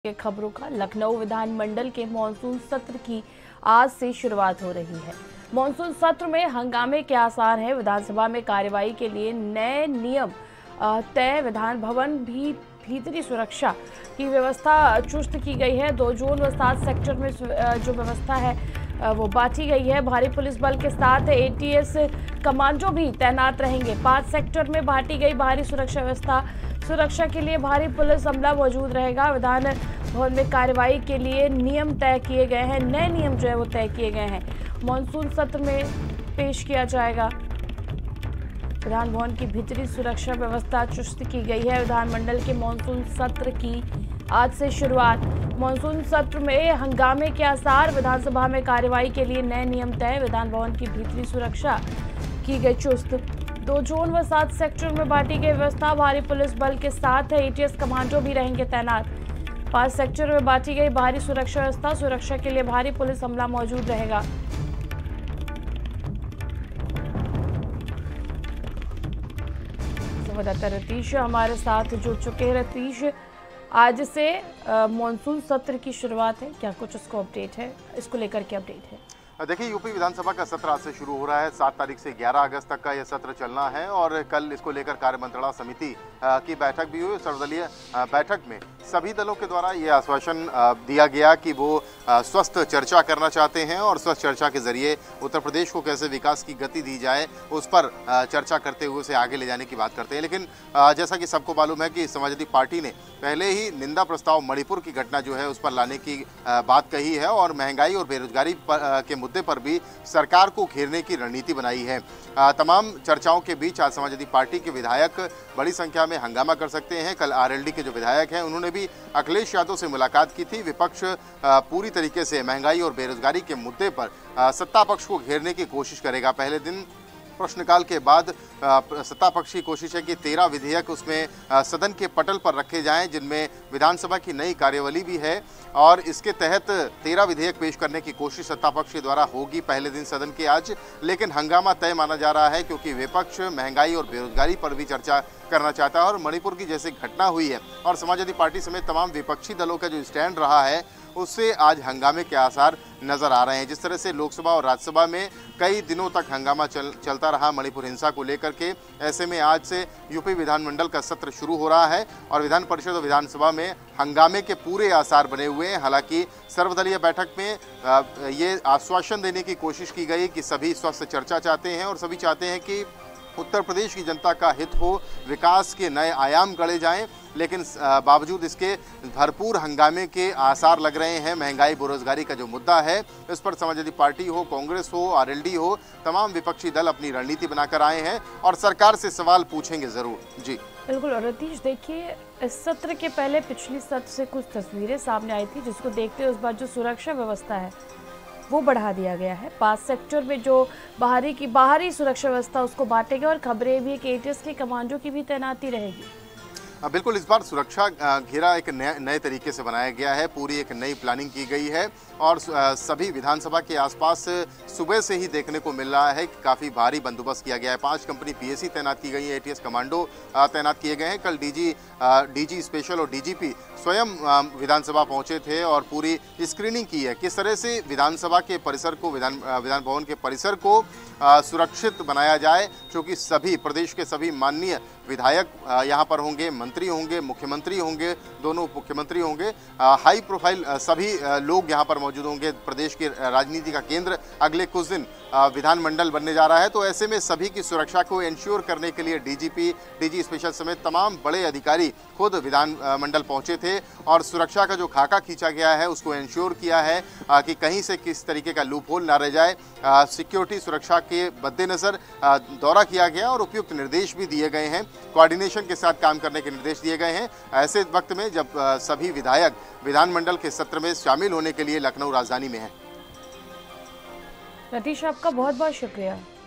के खबरों का। लखनऊ विधानमंडल के मानसून सत्र की आज से शुरुआत हो रही है। मानसून सत्र में हंगामे के आसार हैं। विधानसभा में कार्यवाही के लिए नए नियम तय। विधान भवन भी भीतरी सुरक्षा की व्यवस्था चुस्त की गई है। 2 जोन व 7 सेक्टर में जो व्यवस्था है वो बांटी गई है। भारी पुलिस बल के साथ एटीएस कमांडो भी तैनात रहेंगे। 5 सेक्टर में बांटी गई भारी सुरक्षा व्यवस्था। सुरक्षा के लिए भारी पुलिस अमला मौजूद रहेगा। विधान भवन में कार्यवाही के लिए नियम तय किए गए हैं। नए नियम जो है वो तय किए गए हैं। मानसून सत्र में पेश किया जाएगा। विधान भवन की भीतरी सुरक्षा व्यवस्था चुस्त की गई है। विधानमंडल के मानसून सत्र की आज से शुरुआत। मानसून सत्र में हंगामे के आसार। विधानसभा में कार्यवाही के लिए नए नियम तय। विधान भवन की भीतरी सुरक्षा की गई चुस्त। 2 जोन व 7 सेक्टर में बांटी गई व्यवस्था। भारी पुलिस बल के साथ एटीएस कमांडो भी रहेंगे तैनात। 5 सेक्टर में बांटी गई भारी सुरक्षा व्यवस्था। सुरक्षा के लिए भारी पुलिस अमला मौजूद रहेगा। संवाददाता रतीश हमारे साथ जुड़ चुके हैं। रतीश, आज से मानसून सत्र की शुरुआत है, क्या कुछ उसको अपडेट है, इसको लेकर के अपडेट है? देखिए, यूपी विधानसभा का सत्र आज से शुरू हो रहा है। 7 तारीख से 11 अगस्त तक का यह सत्र चलना है और कल इसको लेकर कार्य मंत्रणा समिति की बैठक भी हुई। सर्वदलीय बैठक में सभी दलों के द्वारा ये आश्वासन दिया गया कि वो स्वस्थ चर्चा करना चाहते हैं और स्वस्थ चर्चा के जरिए उत्तर प्रदेश को कैसे विकास की गति दी जाए उस पर चर्चा करते हुए उसे आगे ले जाने की बात करते हैं। लेकिन जैसा कि सबको मालूम है कि समाजवादी पार्टी ने पहले ही निंदा प्रस्ताव मणिपुर की घटना जो है उस पर लाने की बात कही है और महंगाई और बेरोजगारी के मुद्दे पर भी सरकार को घेरने की रणनीति बनाई है। तमाम चर्चाओं के बीच आज समाजवादी पार्टी के विधायक बड़ी संख्या में हंगामा कर सकते हैं। कल आरएलडी के जो विधायक हैं उन्होंने भी अखिलेश यादव से मुलाकात की थी। विपक्ष पूरी तरीके से महंगाई और बेरोजगारी के मुद्दे पर सत्ता पक्ष को घेरने की कोशिश करेगा। पहले दिन प्रश्नकाल के बाद सत्ता पक्ष की कोशिश है कि 13 विधेयक उसमें सदन के पटल पर रखे जाएं, जिनमें विधानसभा की नई कार्यवली भी है और इसके तहत 13 विधेयक पेश करने की कोशिश सत्ता पक्ष के द्वारा होगी पहले दिन सदन के आज। लेकिन हंगामा तय माना जा रहा है क्योंकि विपक्ष महंगाई और बेरोजगारी पर भी चर्चा करना चाहता है और मणिपुर की जैसे घटना हुई है और समाजवादी पार्टी समेत तमाम विपक्षी दलों का जो स्टैंड रहा है उससे आज हंगामे के आसार नजर आ रहे हैं। जिस तरह से लोकसभा और राज्यसभा में कई दिनों तक हंगामा चलता रहा मणिपुर हिंसा को लेकर के, ऐसे में आज से यूपी विधानमंडल का सत्र शुरू हो रहा है और विधान परिषद और विधानसभा में हंगामे के पूरे आसार बने हुए हैं। हालांकि सर्वदलीय बैठक में ये आश्वासन देने की कोशिश की गई कि सभी स्वस्थ चर्चा चाहते हैं और सभी चाहते हैं कि उत्तर प्रदेश की जनता का हित हो, विकास के नए आयाम गढ़े जाएं। लेकिन बावजूद इसके भरपूर हंगामे के आसार लग रहे हैं। महंगाई बेरोजगारी का जो मुद्दा है इस पर समाजवादी पार्टी हो, कांग्रेस हो, आरएलडी हो, तमाम विपक्षी दल अपनी रणनीति बनाकर आए हैं और सरकार से सवाल पूछेंगे जरूर। जी बिल्कुल रतीश, देखिए इस सत्र के पहले पिछली सत्र से कुछ तस्वीरें सामने आई थी जिसको देखते हुए उस बार जो सुरक्षा व्यवस्था है वो बढ़ा दिया गया है। 5 सेक्टर में जो बाहरी सुरक्षा व्यवस्था उसको बांटेगा और खबरें भी कि एटीएस के कमांडो की भी तैनाती रहेगी। बिल्कुल, इस बार सुरक्षा घेरा एक नए तरीके से बनाया गया है। पूरी एक नई प्लानिंग की गई है और सभी विधानसभा के आसपास सुबह से ही देखने को मिल रहा है कि काफ़ी भारी बंदोबस्त किया गया है। 5 कंपनी पीएसी तैनात की गई है, एटीएस कमांडो तैनात किए गए हैं। कल डीजी स्पेशल और डीजीपी स्वयं विधानसभा पहुंचे थे और पूरी स्क्रीनिंग की है किस तरह से विधानसभा के परिसर को, विधान भवन के परिसर को सुरक्षित बनाया जाए, क्योंकि सभी प्रदेश के सभी माननीय विधायक यहाँ पर होंगे, मंत्री होंगे, मुख्यमंत्री होंगे, दोनों उप मुख्यमंत्री होंगे, हाई प्रोफाइल सभी लोग यहाँ पर मौजूद होंगे। प्रदेश की राजनीति का केंद्र अगले कुछ दिन विधानमंडल बनने जा रहा है, तो ऐसे में सभी की सुरक्षा को इंश्योर करने के लिए डीजीपी, डीजी स्पेशल समेत तमाम बड़े अधिकारी खुद विधानमंडल पहुंचे थे और सुरक्षा का जो खाका खींचा गया है उसको इंश्योर किया है कि कहीं से किस तरीके का लूप होल ना रह जाए। सिक्योरिटी सुरक्षा के मद्देनजर दौरा किया गया और उपयुक्त निर्देश भी दिए गए हैं, कोऑर्डिनेशन के साथ काम करने के निर्देश दिए गए हैं। ऐसे वक्त में जब सभी विधायक विधानमंडल के सत्र में शामिल होने के लिए लखनऊ राजधानी में हैं। रतीश, आपका बहुत बहुत शुक्रिया।